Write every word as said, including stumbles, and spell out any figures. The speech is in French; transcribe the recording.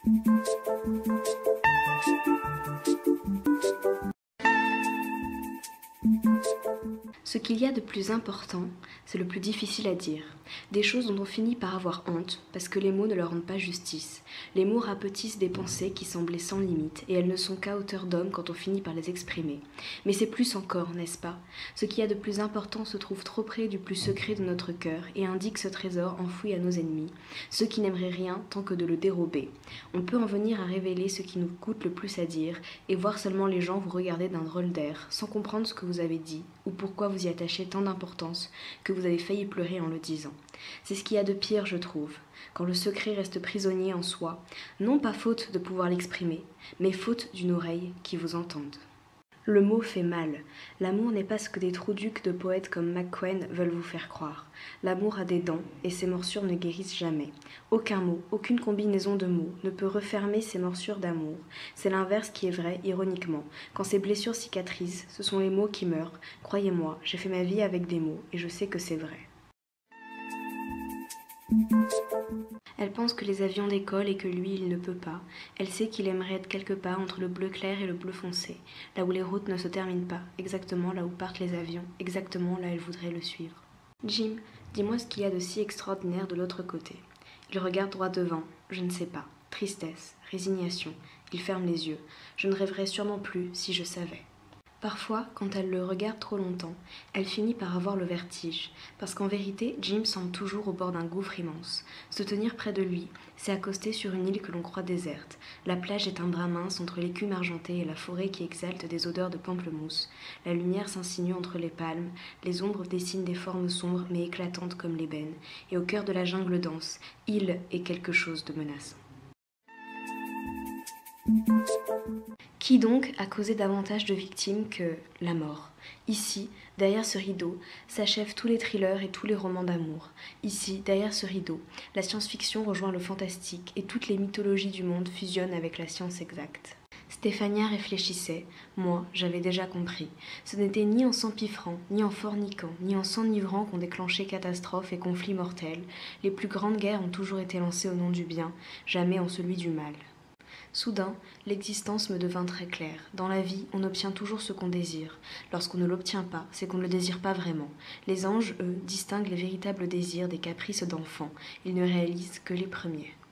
Ce qu'il y a de plus important, c'est le plus difficile à dire. Des choses dont on finit par avoir honte, parce que les mots ne leur rendent pas justice. Les mots rapetissent des pensées qui semblaient sans limite, et elles ne sont qu'à hauteur d'homme quand on finit par les exprimer. Mais c'est plus encore, n'est-ce pas? Ce qu'il y a de plus important se trouve trop près du plus secret de notre cœur, et indique ce trésor enfoui à nos ennemis, ceux qui n'aimeraient rien tant que de le dérober. On peut en venir à révéler ce qui nous coûte le plus à dire, et voir seulement les gens vous regarder d'un drôle d'air, sans comprendre ce que vous avez dit, ou pourquoi vous y attachez tant d'importance que vous avez failli pleurer en le disant. C'est ce qu'il y a de pire, je trouve, quand le secret reste prisonnier en soi, non pas faute de pouvoir l'exprimer, mais faute d'une oreille qui vous entende. Le mot fait mal. L'amour n'est pas ce que des trouducs de poètes comme McQueen veulent vous faire croire. L'amour a des dents, et ses morsures ne guérissent jamais. Aucun mot, aucune combinaison de mots ne peut refermer ces morsures d'amour. C'est l'inverse qui est vrai, ironiquement. Quand ces blessures cicatrisent, ce sont les mots qui meurent. Croyez-moi, j'ai fait ma vie avec des mots, et je sais que c'est vrai. Elle pense que les avions décollent et que lui, il ne peut pas. Elle sait qu'il aimerait être quelque part entre le bleu clair et le bleu foncé, là où les routes ne se terminent pas, exactement là où partent les avions, exactement là où elle voudrait le suivre. Jim, dis-moi ce qu'il y a de si extraordinaire de l'autre côté. Il regarde droit devant, je ne sais pas. Tristesse, résignation, il ferme les yeux. Je ne rêverais sûrement plus si je savais. Parfois, quand elle le regarde trop longtemps, elle finit par avoir le vertige, parce qu'en vérité, Jim semble toujours au bord d'un gouffre immense. Se tenir près de lui, c'est accoster sur une île que l'on croit déserte. La plage est un drap mince entre l'écume argentée et la forêt qui exalte des odeurs de pamplemousse. La lumière s'insinue entre les palmes, les ombres dessinent des formes sombres mais éclatantes comme l'ébène, et au cœur de la jungle dense, île est quelque chose de menaçant. Qui donc a causé davantage de victimes que la mort? Ici, derrière ce rideau, s'achèvent tous les thrillers et tous les romans d'amour. Ici, derrière ce rideau, la science-fiction rejoint le fantastique et toutes les mythologies du monde fusionnent avec la science exacte. Stéphania réfléchissait, moi, j'avais déjà compris. Ce n'était ni en s'empiffrant, ni en forniquant, ni en s'enivrant qu'on déclenchait catastrophes et conflits mortels. Les plus grandes guerres ont toujours été lancées au nom du bien, jamais en celui du mal. Soudain, l'existence me devint très claire. Dans la vie, on obtient toujours ce qu'on désire. Lorsqu'on ne l'obtient pas, c'est qu'on ne le désire pas vraiment. Les anges, eux, distinguent les véritables désirs des caprices d'enfants. Ils ne réalisent que les premiers.